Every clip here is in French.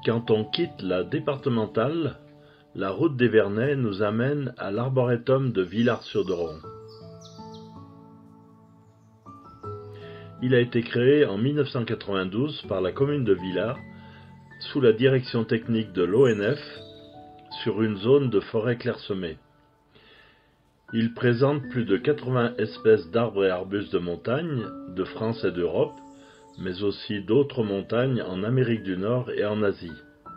Quand on quitte la départementale, la route des Vernets nous amène à l'arboretum de Villars-sur-Doron. Il a été créé en 1992 par la commune de Villars, sous la direction technique de l'ONF, sur une zone de forêt clairsemée. Il présente plus de 80 espèces d'arbres et arbustes de montagne, de France et d'Europe, mais aussi d'autres montagnes en Amérique du Nord et en Asie.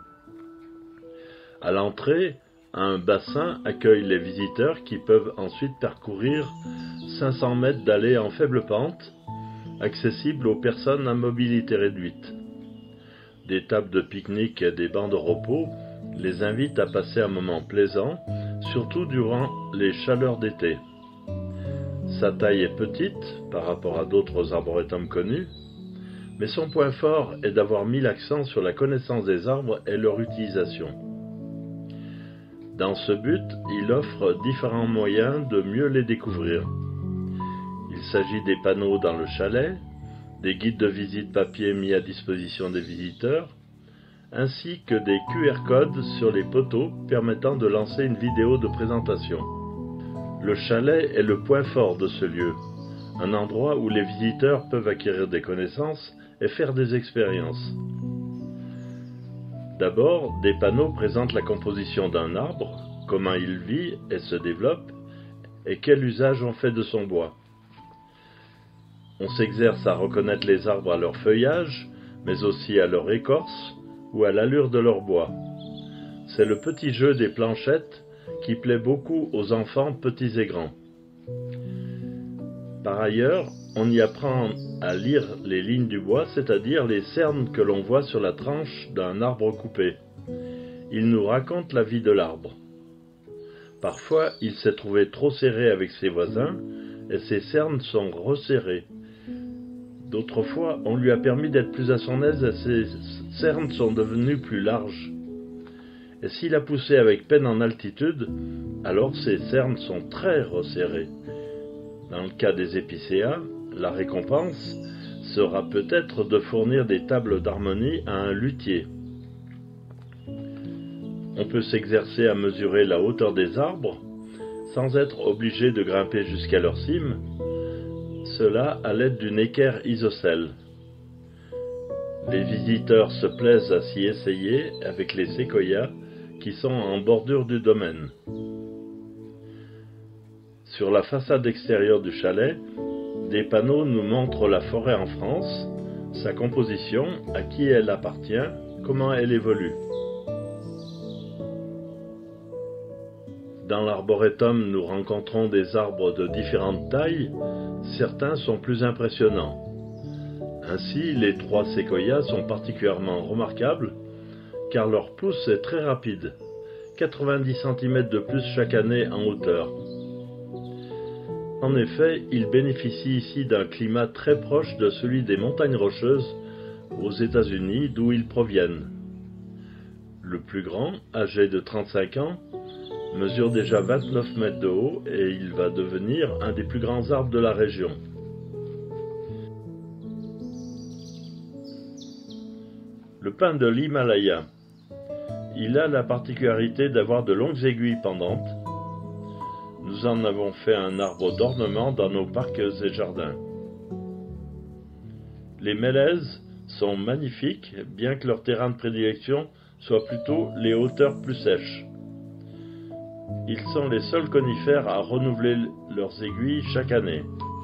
À l'entrée, un bassin accueille les visiteurs qui peuvent ensuite parcourir 500 mètres d'allées en faible pente, accessibles aux personnes à mobilité réduite. Des tables de pique-nique et des bancs de repos les invitent à passer un moment plaisant, surtout durant les chaleurs d'été. Sa taille est petite par rapport à d'autres arboretums connus, mais son point fort est d'avoir mis l'accent sur la connaissance des arbres et leur utilisation. Dans ce but, il offre différents moyens de mieux les découvrir. Il s'agit des panneaux dans le chalet, des guides de visite papier mis à disposition des visiteurs, ainsi que des QR codes sur les poteaux permettant de lancer une vidéo de présentation. Le chalet est le point fort de ce lieu, un endroit où les visiteurs peuvent acquérir des connaissances et faire des expériences. D'abord, des panneaux présentent la composition d'un arbre, comment il vit et se développe, et quel usage on fait de son bois. On s'exerce à reconnaître les arbres à leur feuillage, mais aussi à leur écorce ou à l'allure de leur bois. C'est le petit jeu des planchettes qui plaît beaucoup aux enfants petits et grands. Par ailleurs, on y apprend à lire les lignes du bois, c'est-à-dire les cernes que l'on voit sur la tranche d'un arbre coupé. Il nous raconte la vie de l'arbre. Parfois, il s'est trouvé trop serré avec ses voisins et ses cernes sont resserrées. D'autres fois, on lui a permis d'être plus à son aise et ses cernes sont devenues plus larges. Et s'il a poussé avec peine en altitude, alors ses cernes sont très resserrées. Dans le cas des épicéas, la récompense sera peut-être de fournir des tables d'harmonie à un luthier. On peut s'exercer à mesurer la hauteur des arbres, sans être obligé de grimper jusqu'à leur cime, cela à l'aide d'une équerre isocèle. Les visiteurs se plaisent à s'y essayer avec les séquoias qui sont en bordure du domaine. Sur la façade extérieure du chalet, des panneaux nous montrent la forêt en France, sa composition, à qui elle appartient, comment elle évolue. Dans l'arboretum, nous rencontrons des arbres de différentes tailles, certains sont plus impressionnants. Ainsi, les 3 séquoias sont particulièrement remarquables, car leur pousse est très rapide, 90 cm de plus chaque année en hauteur. En effet, ils bénéficient ici d'un climat très proche de celui des montagnes rocheuses aux États-Unis d'où ils proviennent. Le plus grand, âgé de 35 ans, mesure déjà 29 mètres de haut et il va devenir un des plus grands arbres de la région. Le pin de l'Himalaya. Il a la particularité d'avoir de longues aiguilles pendantes. Nous en avons fait un arbre d'ornement dans nos parcs et jardins. Les mélèzes sont magnifiques, bien que leur terrain de prédilection soit plutôt les hauteurs plus sèches. Ils sont les seuls conifères à renouveler leurs aiguilles chaque année.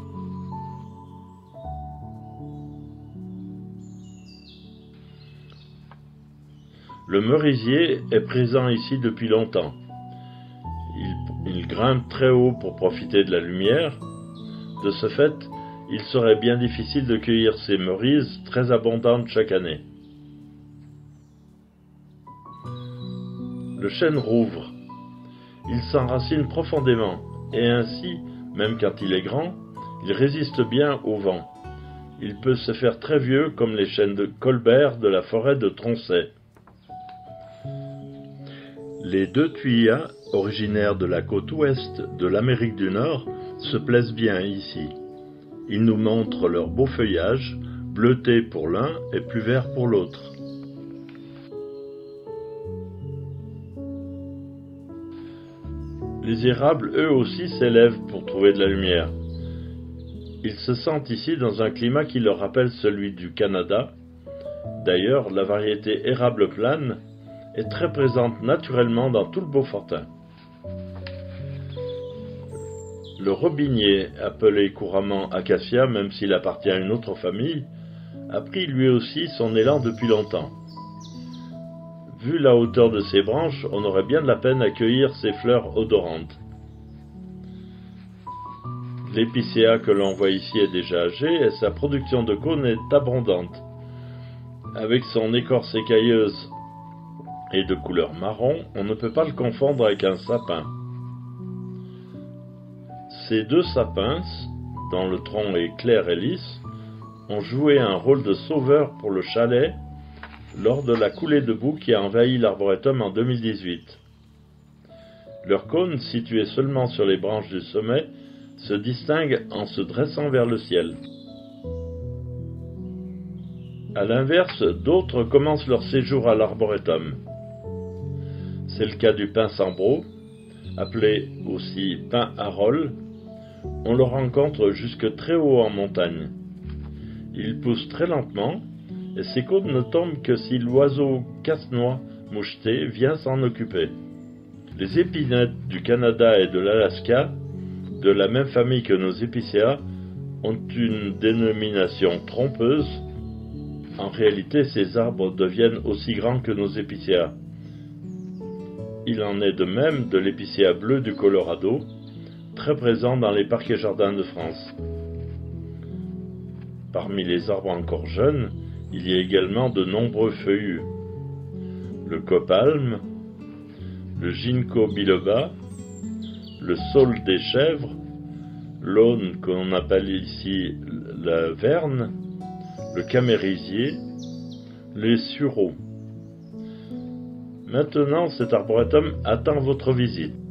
Le merisier est présent ici depuis longtemps. Il grimpe très haut pour profiter de la lumière. De ce fait, il serait bien difficile de cueillir ces merises très abondantes chaque année. Le chêne rouvre. Il s'enracine profondément et ainsi, même quand il est grand, il résiste bien au vent. Il peut se faire très vieux comme les chênes de Colbert de la forêt de Tronchet. Les 2 tuyas, originaires de la côte ouest de l'Amérique du Nord, se plaisent bien ici. Ils nous montrent leur beau feuillage, bleuté pour l'un et plus vert pour l'autre. Les érables, eux aussi, s'élèvent pour trouver de la lumière. Ils se sentent ici dans un climat qui leur rappelle celui du Canada. D'ailleurs, la variété érable plane est très présente naturellement dans tout le Beaufortain. Le robinier, appelé couramment acacia, même s'il appartient à une autre famille, a pris lui aussi son élan depuis longtemps. Vu la hauteur de ses branches, on aurait bien de la peine à cueillir ses fleurs odorantes. L'épicéa que l'on voit ici est déjà âgé et sa production de cônes est abondante. Avec son écorce écailleuse et de couleur marron, on ne peut pas le confondre avec un sapin. Ces deux sapins, dont le tronc est clair et lisse, ont joué un rôle de sauveur pour le chalet lors de la coulée de boue qui a envahi l'arboretum en 2018. Leurs cônes, situés seulement sur les branches du sommet, se distinguent en se dressant vers le ciel. A l'inverse, d'autres commencent leur séjour à l'arboretum. C'est le cas du pin sambro, appelé aussi pin à rôle. On le rencontre jusque très haut en montagne. Il pousse très lentement et ses cônes ne tombent que si l'oiseau casse-noix moucheté vient s'en occuper. Les épinettes du Canada et de l'Alaska, de la même famille que nos épicéas, ont une dénomination trompeuse. En réalité, ces arbres deviennent aussi grands que nos épicéas. Il en est de même de l'épicéa bleu du Colorado, très présent dans les parcs et jardins de France. Parmi les arbres encore jeunes, il y a également de nombreux feuillus. Le copalme, le ginkgo biloba, le saule des chèvres, l'aulne qu'on appelle ici la verne, le camérisier, les sureaux. Maintenant, cet arboretum attend votre visite.